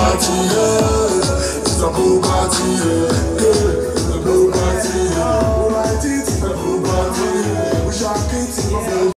party, yeah. It's a pool party, yeah. It's a pool party, yeah. It's a pool party, yeah. We shall keep